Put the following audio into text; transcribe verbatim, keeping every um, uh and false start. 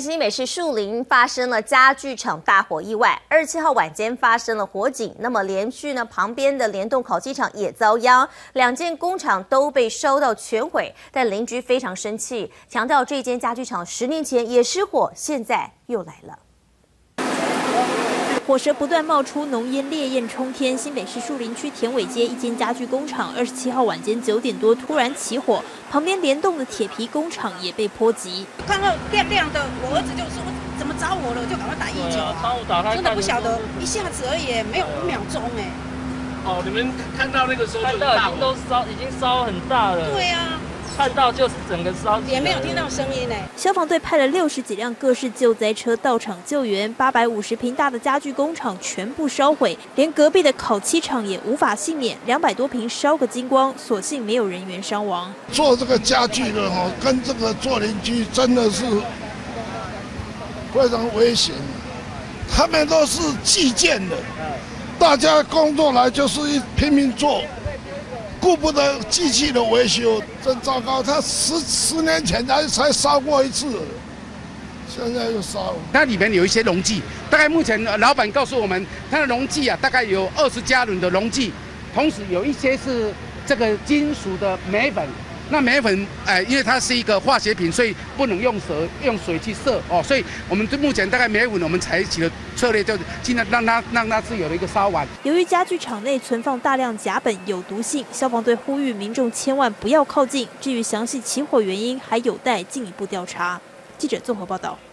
新北市树林发生了家具厂大火意外，二十七号晚间发生了火警。那么连续呢，旁边的联动烤鸡场也遭殃，两间工厂都被烧到全毁。但邻居非常生气，强调这间家具厂十年前也失火，现在又来了。 火舌不断冒出浓烟，烈焰冲天。新北市树林区田尾街一间家具工厂，二十七号晚间九点多突然起火，旁边联动的铁皮工厂也被波及。 看到亮亮的，我儿子就说怎么着火了，我就赶快打一九啊。真的不晓得，一下子而已，没有五秒钟哎。 哦，你们看到那个时候就看到已经都烧，已经烧很大了。 对啊。 看到就是整个烧， 也没有听到声音呢。 消防队派了六十几辆各式救灾车到场救援，八百五十坪大的家具工厂全部烧毁，连隔壁的烤漆厂也无法幸免，两百多坪烧个精光，所幸没有人员伤亡。 做这个家具的哈，跟这个做邻居真的是非常危险，他们都是计件的，大家工作来就是一拼命做。 顾不得机器的维修，真糟糕。他十十年前才才烧过一次，现在又烧。 它里面有一些溶剂，大概目前老板告诉我们，它的溶剂啊，大概有二十加仑的溶剂，同时有一些是这个金属的镁粉。那镁粉，哎，因为它是一个化学品，所以不能用水用水去射哦。所以我们目前大概镁粉，我们采取的策略就是尽量让它让它是有了一个烧完。 由于家具厂内存放大量甲苯有毒性，消防队呼吁民众千万不要靠近。至于详细起火原因，还有待进一步调查。记者综合报道。